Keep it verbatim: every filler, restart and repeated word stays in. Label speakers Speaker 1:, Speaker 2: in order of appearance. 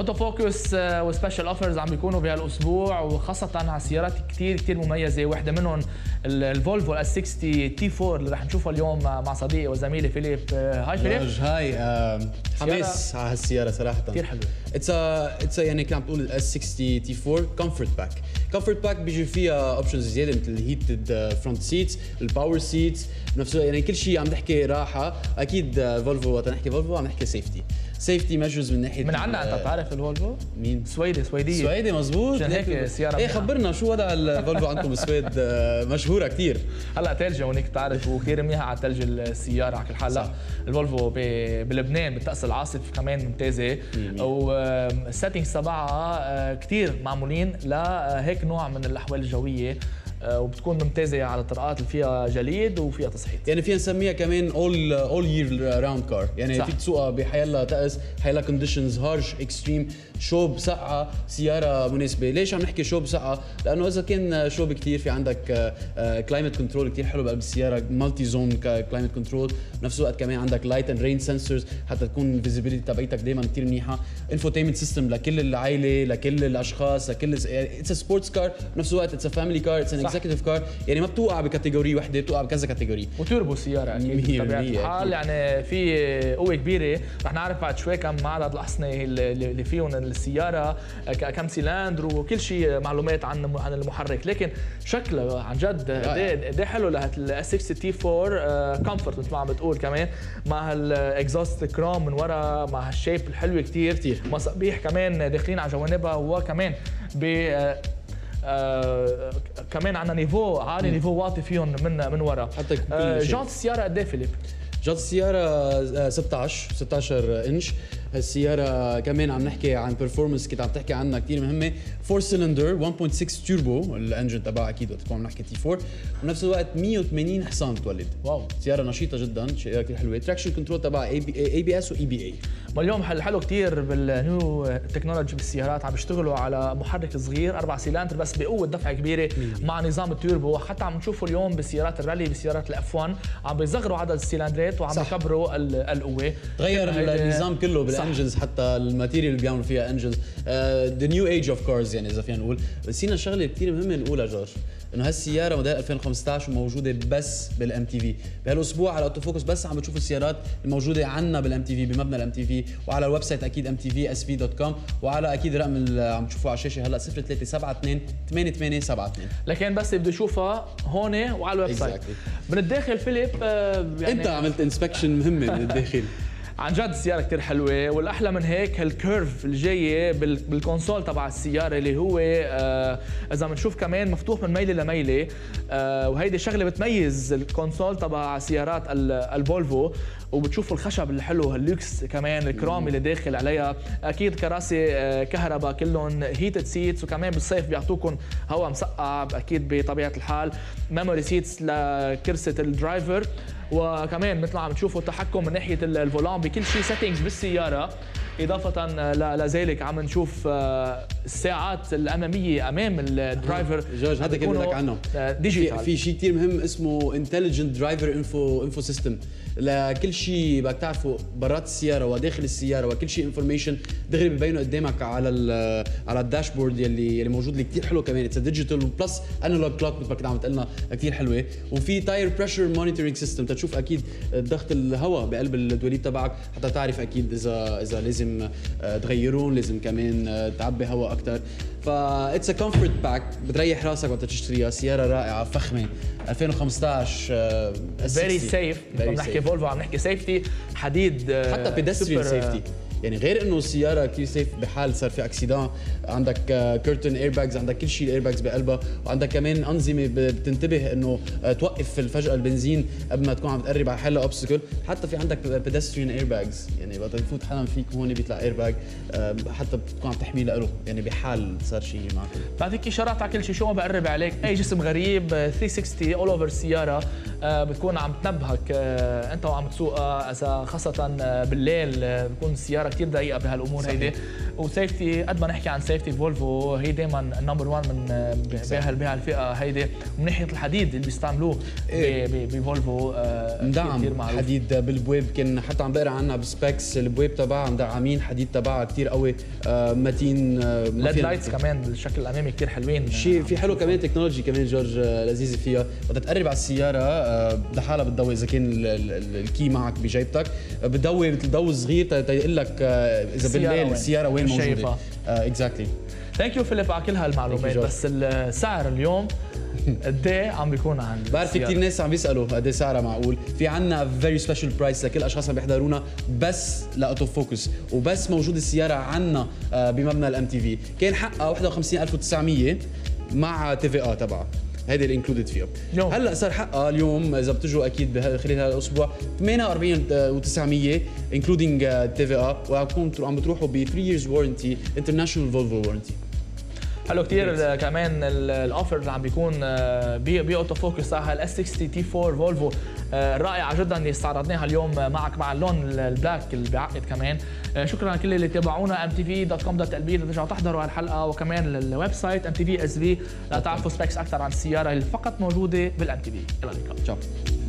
Speaker 1: اوتو فوكس وسبيشال اوفرز عم بيكونوا بهالاسبوع، وخاصه على سيارات كثير كثير مميزه. وحده منهم الفولفو اس ستين تي أربعة اللي رح نشوفها اليوم مع صديقي وزميلي فيليب. هاي فيليب.
Speaker 2: هاي حماس على هالسياره صراحه
Speaker 1: كثير حلوه.
Speaker 2: اتس اتس يعني كنت عم تقول الاس ستين تي أربعة كومفورت باك. كومفورت باك بيجي فيها اوبشنز زياده مثل الهيتد فرونت سيتس، الباور سيتس، بنفس الوقت يعني كل شيء عم نحكي راحه. اكيد فولفو وقت نحكي فولفو عم نحكي سيفتي سيفتي ميجرز من ناحيه
Speaker 1: من عنا. انت بتعرف الفولفو؟
Speaker 2: مين؟
Speaker 1: سويدي سويديه
Speaker 2: سويدي مزبوط.
Speaker 1: عشان هيك سياره.
Speaker 2: ايه خبرنا شو وضع الفولفو عندكم بالسويد؟ مشهوره كثير.
Speaker 1: هلا ثلج هونيك بتعرف، وكثير منيحه على ثلج السياره على كل حال. لا الفولفو بلبنان بالطقس العاصف كمان ممتازه، والسيتنجز تبعها كثير معمولين لهيك نوع من الاحوال الجويه، وبتكون ممتازه على الطرقات اللي فيها جليد وفيها تصحيح.
Speaker 2: يعني فينا نسميها كمان اول اول يير راوند كار، يعني صح. فيك تسوقها بحيالله طقس، حيالله كونديشنز هارش اكستريم، شوب سقعه، سياره مناسبه. ليش عم نحكي شوب سقعه؟ لانه اذا كان شوب كثير في عندك كلايمت كنترول كثير حلو بقلب السياره، مالتي زون كلايمت كنترول، بنفس الوقت كمان عندك لايت اند رين سنسورز حتى تكون الفيزيبيليتي تبعيتك دائما كثير منيحه، انفوتينمنت سيستم لكل العائله، لكل الاشخاص، لكل اتس سبورتس كار، بنفس الوقت اتس فاميلي كار، اتس ان اكزيكتيف كار، يعني ما بتوقع بكاتيجوري وحده، بتوقع بكذا كاتيجوري.
Speaker 1: وتوربو سياره اكيد بطبيعه الحال، يعني في قوه كبيره. رح نعرف بعد شوي كم عدد الاحصنه اللي فيهم السياره، كم سيلندر، وكل شيء معلومات عن عن المحرك. لكن شكله عن جد قد ايه حلو لهالاس ستين تي أربعة، كومفورت مثل ما عم بتقول، كمان مع هالاكزوست كروم من ورا، مع هالشيب الحلوه كثير كثير، مصابيح كمان داخلين على جوانبها، وكمان ب آه كمان عندنا نيفو عالي، نيفو واطي فيهم من من ورا.
Speaker 2: حتى
Speaker 1: آه جانت السياره قد ايه فيليب؟
Speaker 2: جانت السياره ستة عشر ستة عشر انش. هالسياره كمان عم نحكي عن بيرفورمانس كنت عم تحكي عنها كثير مهمه، فور سيلندر واحد فاصلة ستة توربو الانجن تبعها اكيد وقت عم نحكي تي أربعة، وبنفس الوقت مية وثمانين حصان بتولد. واو، سياره نشيطه جدا، سياره كثير حلوه. تراكشن كنترول تبعها اي بي اس واي بي اي.
Speaker 1: ما اليوم حلو كثير بالنيو تكنولوجي بالسيارات، عم بيشتغلوا على محرك صغير اربع سيلندر بس بقوه دفع كبيره مع نظام التوربو. حتى عم نشوفه اليوم بسيارات الرالي، بسيارات الاف واحد عم بيصغروا عدد السيلندرات وعم يكبروا القوه.
Speaker 2: تغير النظام كله بالانجنز، حتى الماتيريال اللي بيعملوا فيها انجنز، ذا نيو ايج اوف كارز يعني اذا فينا نقول. نسينا شغله كثير مهمه نقولها جورج، انه هالسياره موديل ألفين وخمسة عشر وموجوده بس بالام تي في. بهالاسبوع على اوتو فوكس بس عم بتشوفوا السيارات الموجوده عندنا بالام تي في، بمبنى الام تي في، وعلى الويب سايت اكيد ام تي في اس في دوت كوم، وعلى اكيد رقم اللي عم تشوفوه على الشاشه هلا صفر ثلاثة سبعة اثنين ثمانية ثمانية سبعة اثنين.
Speaker 1: لكن بس بده يشوفها هون وعلى الويب سايت. exactly. من الداخل فيليب يعني
Speaker 2: انت عملت انسبكشن مهمه من الداخل.
Speaker 1: عن جد السيارة كتير حلوة، والأحلى من هيك هالكيرف الجاية بالكونسول تبع السيارة اللي هو آه إذا بنشوف كمان مفتوح من ميلة لميلة، آه وهيدي شغلة بتميز الكونسول تبع سيارات الفولفو. وبتشوفوا الخشب الحلو هاللوكس كمان، الكروم اللي داخل عليها، أكيد كراسي آه كهرباء كلهم هيتد سيتس، وكمان بالصيف بيعطوكم هواء مسقع أكيد بطبيعة الحال. ميموري سيتس لكرسي الدرايفر، وكمان مثل ما عم تشوفوا التحكم من ناحيه الفولان بكل شيء سيتنجز بالسياره. اضافه لذلك عم نشوف الساعات الاماميه امام الدرايفر.
Speaker 2: جورج هذا كنت بدي لك عنه ديجيتال. في شيء كثير مهم اسمه انتليجنت درايفر انفو انفو سيستم، لكل شيء بدك تعرفه برات السياره وداخل السياره، وكل شيء انفورميشن دغري ببينه قدامك على على الداشبورد يلي يلي موجود، اللي كثير حلو كمان. اتس ديجيتال بلس انالوج كلوك مثل ما كنت عم تقلنا كثير حلوه. وفي تاير بريشر مونيتورينج سيستم تشوف اكيد ضغط الهواء بقلب الدواليب تبعك، حتى تعرف اكيد اذا اذا لازم تغيرون، لازم كمان تعبي هواء اكثر. فا اتس ا كومفورت باك، بتريح راسك وقت تشتريها. سياره رائعه فخمه ألفين وخمسة عشر،
Speaker 1: فيري سيف. عم نحكي فولفو، عم نحكي سيفتي، حديد،
Speaker 2: حتى بيدستريان سيفتي. يعني غير انه السياره كثير سيف بحال صار في اكسيدان، عندك كيرتن ايرباجز، عندك كل شيء الايرباجز بقلبها، وعندك كمان انظمه بتنتبه انه توقف فجاه البنزين قبل ما تكون عم تقرب على حل اوبستكل. حتى في عندك بيدستريان ايرباجز، يعني وقت يفوت حدا فيك هون بيطلع ايرباج، حتى بتكون عم تحميه له، يعني بحال صار شيء معك.
Speaker 1: بعطيك اشارات على كل شيء، شو ما بقرب عليك اي جسم غريب ثلاثمية وستين اول اوفر السياره بتكون عم تنبهك انت وعم تسوقها. اذا خاصه بالليل بتكون السياره كثير دقيقه بهالامور هيدي. وسيفتي قد ما نحكي عن سيفتي فولفو هي دائما النمبر واحد من بهالفئه هيدي، من ناحيه الحديد اللي بيستعملوه بفولفو
Speaker 2: مدعم حديد بالبواب. كان حتى عم بقرا عنها بسبيكس البواب تبعها مدعمين حديد تبعها كثير قوي متين.
Speaker 1: ليد لايتس كمان بالشكل الامامي كثير حلوين.
Speaker 2: شيء في حلو كمان تكنولوجي كمان جورج لذيذه فيها. بدها تقرب على السياره لحالها بتضوي اذا كان الكي معك بجيبتك، بتضوي مثل ضوء صغير تيقول لك اذا بالليل السياره وين موجوده. اكزاكتلي.
Speaker 1: ثانك يو فيليب على كل هالمعلومات. بس السعر اليوم قد ايه عم بيكون عن
Speaker 2: بعرف في كثير ناس عم بيسالوا قد ايه سعرها معقول. في عنا فيري سبيشال برايس لكل الاشخاص اللي بيحضرونا بس لاوتو فوكس، وبس موجود السياره عنا بمبنى الام تي في. كان حقها واحد وخمسين ألف وتسعمية مع تي في اه تبعها، هيدي الانكلودد فيها. هلا صار حقها اليوم اذا بتجوا اكيد خلال هذا الاسبوع ثمانية وأربعين ألف وتسعمية انكلودينج تي في اه، وعم عم بتروحوا ب ثلاثة years وارنتي انترناشونال فولفو وارنتي.
Speaker 1: حلو كثير. كمان الاوفر اللي عم بيكون باوتو فوكس على الاس ستين تي أربعة فولفو رائعه جدا اللي استعرضناها اليوم معك مع اللون البلاك اللي بيعقد كمان. شكرا لكل اللي تابعونا ام تي في دوت كوم دوت ال بي لترجعوا تحضروا هالحلقه، وكمان الويب سايت ام تي في اس في لتعرفوا سبيكس اكثر عن السياره اللي فقط موجوده بالام تي في. الى اللقاء.